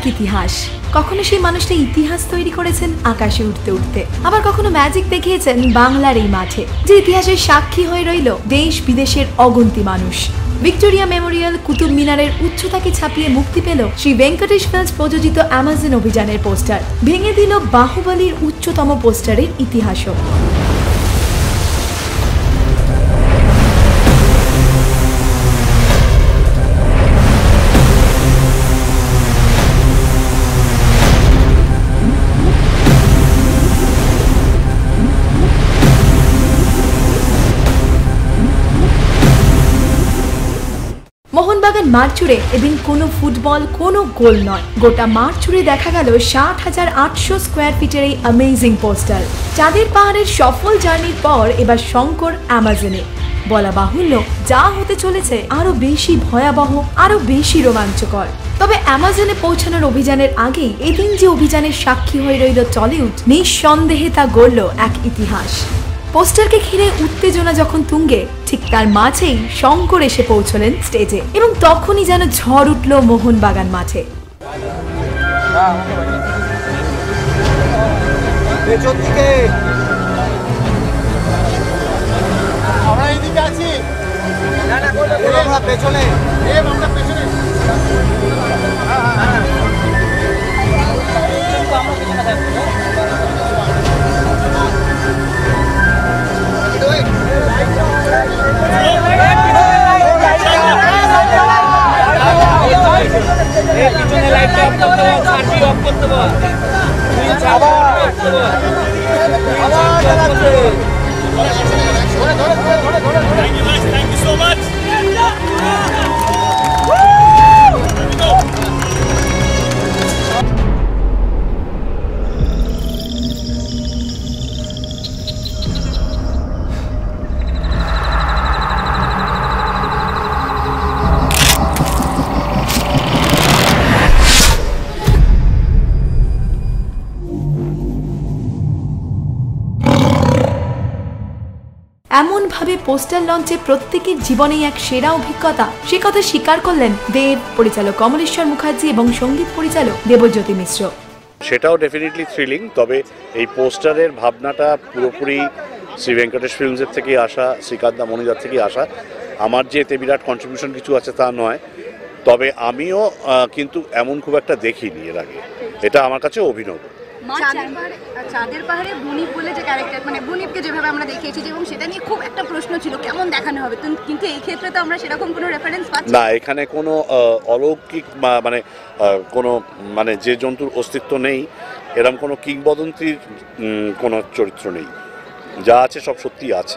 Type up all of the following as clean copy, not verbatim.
এক ইতিহাস। কখনো সেই মানুষটা ইতিহাস তৈরি করেছেন আকাশে উঠতে উঠতে, আবার কখনো ম্যাজিক দেখিয়েছেন বাংলার এই মাঠে, যে ইতিহাসের সাক্ষী হয়ে রইল দেশ বিদেশের অগন্তি মানুষ। ভিক্টোরিয়া মেমোরিয়াল, কুতুব মিনারের উচ্চতাকে ছাপিয়ে মুক্তি পেল শ্রী ভেঙ্কটেশ ফিল্মস প্রযোজিত অ্যামাজন অভিযানের পোস্টার। ভেঙে দিল বাহুবলীর উচ্চতম পোস্টারের ইতিহাসও। মোহনবাগান মাঠ জুড়ে এদিন কোনো ফুটবল, কোনো গোল নয়, গোটা মাঠ জুড়ে দেখা গেল 60,800 স্কোয়ার ফিটের এই অ্যামেজিং পোস্টার। চাঁদের পাহাড়ের সফল জার্নির পর এবার শঙ্কর অ্যামাজনে। বলা বাহুল্য, যা হতে চলেছে আরো বেশি ভয়াবহ, আরো বেশি রোমাঞ্চকর। তবে অ্যামাজনে পৌঁছানোর অভিযানের আগেই এদিন যে অভিযানের সাক্ষী হয়ে রইল টলিউড, নিঃসন্দেহে তা গড়ল এক ইতিহাস। পোস্টারকে ঘিরে উত্তেজনা যখন তুঙ্গে, ঠিক তার মাঝেই শঙ্কর এসে পৌঁছলেন স্টেজে, এবং তখনই যেন ঝড় উঠল মোহনবাগান মাঠে। এমন ভাবে পোস্টার লঞ্চে প্রত্যেকের জীবনেই এক সেরা অভিজ্ঞতা, সে কথা স্বীকার করলেন দেব, পরিচালক কমলেশ্বর মুখার্জি এবং সঙ্গীত পরিচালক দেবজ্যোতি মিশ্র। সেটাও ডেফিনেটলি থ্রিলিং, তবে এই পোস্টারের ভাবনাটা পুরোপুরি শ্রী ভেঙ্কটেশ ফিল্মসের থেকে আসা, শ্রীকান্তদা মনিদার থেকে আসা। আমার যে এতে বিরাট কন্ট্রিবিউশন কিছু আছে তা নয়, তবে আমিও কিন্তু এমন খুব একটা দেখিনি এর আগে। এটা আমার কাছে অভিনব। চাঁদের পাহাড়ে বুনিপ বলে যে ক্যারেক্টার, মানে বুনিপকে যেভাবে আমরা দেখিয়েছি, এবং সেটা নিয়ে খুব একটা প্রশ্ন ছিল কেমন দেখানো হবে, কিন্তু এই ক্ষেত্রে তো আমরা সেরকম কোনো রেফারেন্স পাচ্ছি না। এখানে কোনো অলৌকিক মানে কোনো মানে যে জন্তুর অস্তিত্ব নেই, এরকম কোনো কিংবদন্তির কোনো চরিত্র নেই। যা আছে সব সত্যি আছে।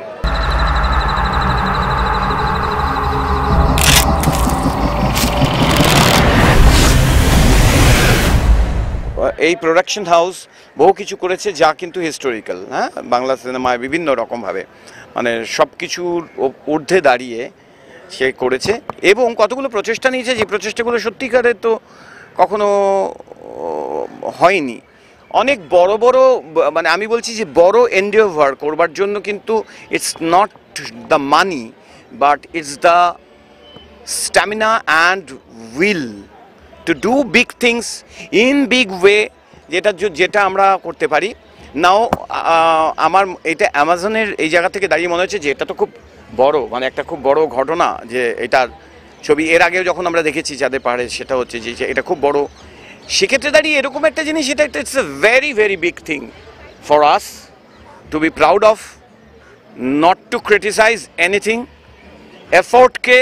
এই প্রোডাকশন হাউস বহু কিছু করেছে যা কিন্তু হিস্টোরিক্যাল, হ্যাঁ, বাংলা সিনেমায় বিভিন্ন রকমভাবে মানে সব কিছুর ঊর্ধ্বে দাঁড়িয়ে সে করেছে এবং কতগুলো প্রচেষ্টা নিয়েছে, যে প্রচেষ্টাগুলো সত্যিকারের তো কখনো হয়নি। অনেক বড় বড় মানে আমি বলছি যে বড় এন্ডিওভার করবার জন্য কিন্তু it's not the money, but it's the stamina and will to do big things in big way, যেটা আমরা করতে পারি। নাও আমার এটা অ্যামাজনের এই জায়গা থেকে দাঁড়িয়ে মনে হচ্ছে যে এটা তো খুব বড়, মানে একটা খুব বড় ঘটনা, যে এটার ছবি এর আগেও যখন আমরা দেখেছি চাঁদের পাহাড়ে, সেটা হচ্ছে যে এটা খুব বড়। সেক্ষেত্রে দাঁড়িয়ে এরকম একটা জিনিস, এটা it's a very very big thing for us to be proud of, not to criticise anything, এফোর্টকে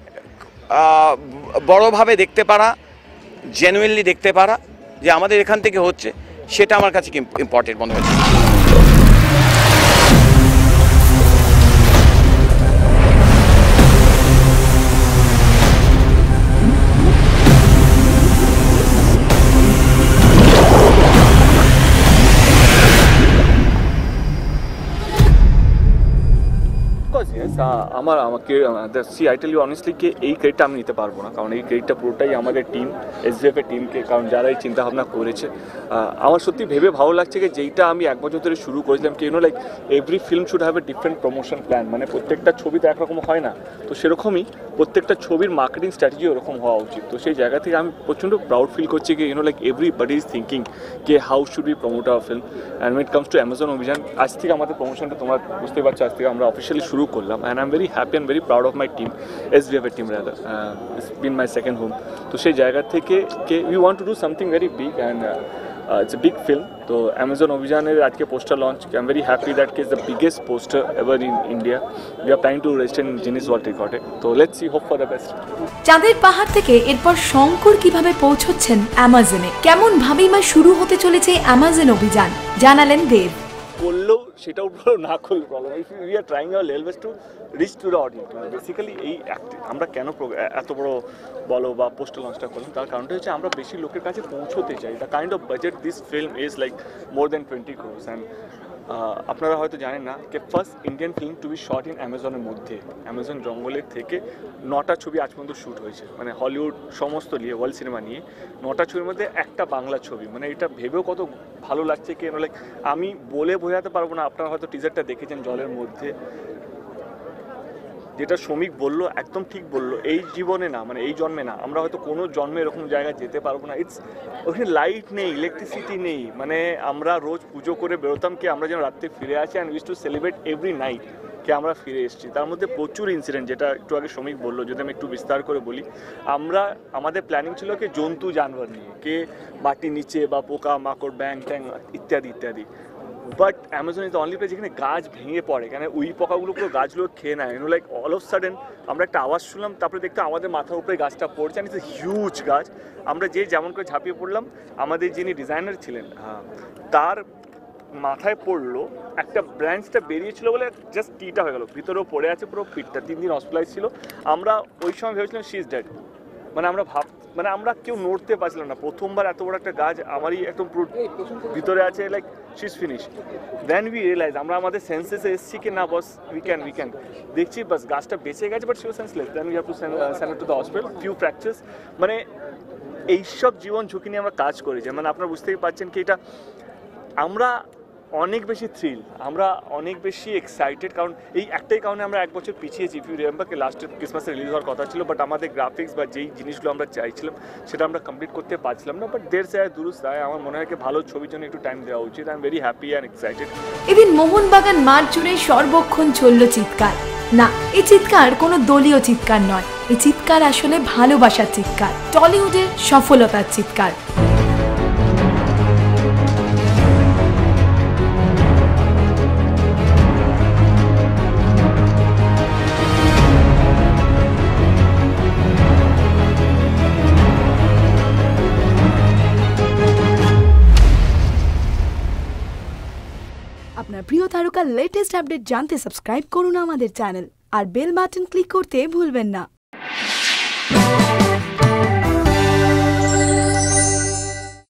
বড়োভাবে দেখতে পারা, জেনুইনলি দেখতে পারা যে আমাদের এখান থেকে হচ্ছে, সেটা আমার কাছে ইম্পর্টেন্ট মনে হচ্ছে। আমাকে আই টেল ইউ অনেস্টলি কে এই ক্রেডিটটা আমি নিতে পারবো না, কারণ এই ক্রেডিটটা পুরোটাই আমাদের টিম, এসজিএফের টিমকে, কারণ যারা এই চিন্তাভাবনা করেছে। আমার সত্যি ভেবে ভালো লাগছে যে যেইটা আমি 1 বছর ধরে শুরু করেছিলাম, কি like every film should have a different promotion plan, মানে প্রত্যেকটা ছবি তো একরকম হয় না, তো সেরকমই প্রত্যেকটা ছবির মার্কেটিং স্ট্র্যাটেজি ওরকম হওয়া উচিত। তো সেই জায়গা থেকে আমি প্রচণ্ড প্রাউড ফিল করছি কি লাইক এভরিবডি ইজ থিঙ্কিং কে how should be promote our film and when it comes to Amazon Obhijaan, আজ থেকে আমাদের প্রমোশনটা তোমরা বুঝতে পারছো, আজ থেকে আমরা অফিসিয়ালি শুরু করলাম and I am very happy and very proud of my team, SVF team rather, it's been my second home. তো সেই জায়গা থেকে কে we want to do something very big and it's a big film. So Amazon Obhijaan আজকে poster launch, I am very happy that is the biggest poster ever in India. We are planning to register in Guinness world রেকর্ডে। তো let's C, hope for the best. Chander Pahar থেকে এরপর শঙ্কর কিভাবে পৌঁছচ্ছেন অ্যামাজনে, কেমন ভাবেই বা শুরু হতে চলেছে অ্যামাজন অভিযান, জানালেন দেব। করলেও সেটাও না করলে problem, we are trying our level best to reach to the audience. Basically এই আমরা কেন এত বড় বলো বা পোস্টার লঞ্চটা করলাম, তার কারণটা হচ্ছে আমরা বেশি লোকের কাছে পৌঁছতে চাই। The kind of budget this film is like more than 20 crores and আপনারা হয়তো জানেন না যে first Indian film to be shot in অ্যামাজনের মধ্যে, অ্যামাজন জঙ্গলের থেকে 9টা ছবি আজ পর্যন্ত শ্যুট হয়েছে, মানে হলিউড সমস্ত নিয়ে, ওয়ার্ল্ড সিনেমা নিয়ে 9টা ছবির মধ্যে একটা বাংলা ছবি। মানে এটা ভেবেও কত ভালো লাগছে কেন, লাইক আমি বলে বোঝাতে পারবো না। আপনারা হয়তো টিজারটা দেখেছেন, জলের মধ্যে যেটা শ্রমিক বললো একদম ঠিক বললো, এই জীবনে না, মানে এই জন্মে না, আমরা হয়তো কোনো জন্মে এরকম জায়গায় যেতে পারবো না। ওখানে লাইট নেই, ইলেকট্রিসিটি নেই, মানে আমরা রোজ পুজো করে বেরোতাম কি আমরা যেন রাত্রে ফিরে আসি and wish to celebrate every night কে আমরা ফিরে এসেছি। তার মধ্যে প্রচুর ইনসিডেন্ট, যেটা একটু আগে শ্রমিক বললো, যদি আমি একটু বিস্তার করে বলি, আমাদের প্ল্যানিং ছিল কি জন্তু জানোয়ার নিয়ে, কে মাটির নিচে বা পোকা মাকড় ব্যাং ট্যাং ইত্যাদি ইত্যাদি। But Amazon is the only place যেখানে গাছ ভেঙে পড়ে, কেন উই পোকাগুলো পুরো গাছগুলো খেয়ে নেয়। লাইক অল অফ সাডেন আমরা একটা আওয়াজ শুনলাম, তারপরে দেখতে আমাদের মাথার উপরে গাছটা পড়ছে, অ্যান্ড ইটস এ হিউজ গাছ। আমরা যেমন করে ঝাঁপিয়ে পড়লাম, আমাদের যিনি ডিজাইনার ছিলেন তার মাথায় পড়লো, একটা ব্রাঞ্চটা বেরিয়েছিল বলে জাস্ট টিটা হয়ে গেল, ভিতরেও পড়ে আছে পুরো পিঠটা, 3 দিন হসপিটালাইজ ছিল। আমরা ওই সময় ভেবেছিলাম শি ইজ ডেড, মানে আমরা কেউ নড়তে পারছিলাম না। প্রথমবার এত বড় একটা গাছ আমারই একদম পুরো ভিতরে আছে, like she is finish. Then we realise, আমরা আমাদের সেন্সেসে এসেছি কি না বস উই ক্যান দেখছি বাস গাছটা বেঁচে গেছে, but she was senseless. Then we have to send to the hospital, few fractures. মানে এইসব জীবন ঝুঁকি নিয়ে আমরা কাজ করেছি, মানে আপনারা বুঝতেই পারছেন কি এটা আমরা অনেক বেশি থ্রিল, আমরা অনেক বেশি এক্সাইটেড, কারণ এই একটাই কারণে আমরা 1 বছর পিছিয়েছি। ইফ ইউ রিমেম্বার লাস্টের ক্রিসমাসে রিলিজ হওয়ার কথা ছিল, বাট আমাদের গ্রাফিক্স বা যেই জিনিসগুলো আমরা চাইছিলাম সেটা আমরা কমপ্লিট করতে পারছিলাম না। বাট দের সায় দুরুস্ত আয়, আমার মনে হয় ভালো ছবির জন্য একটু টাইম দেওয়া উচিত। I am very happy and excited. এদিন মোহনবাগান মাঠ জুড়ে সর্বক্ষণ চলল চিৎকার। না, এই চিৎকার কোনো দলীয় চিৎকার নয়, এই চিৎকার আসলে ভালোবাসার চিৎকার, টলিউডের সফলতার চিৎকার। আপনার প্রিয় তারকার লেটেস্ট আপডেট জানতে সাবস্ক্রাইব করুন আমাদের চ্যানেল আর বেল বাটন ক্লিক করতে ভুলবেন না।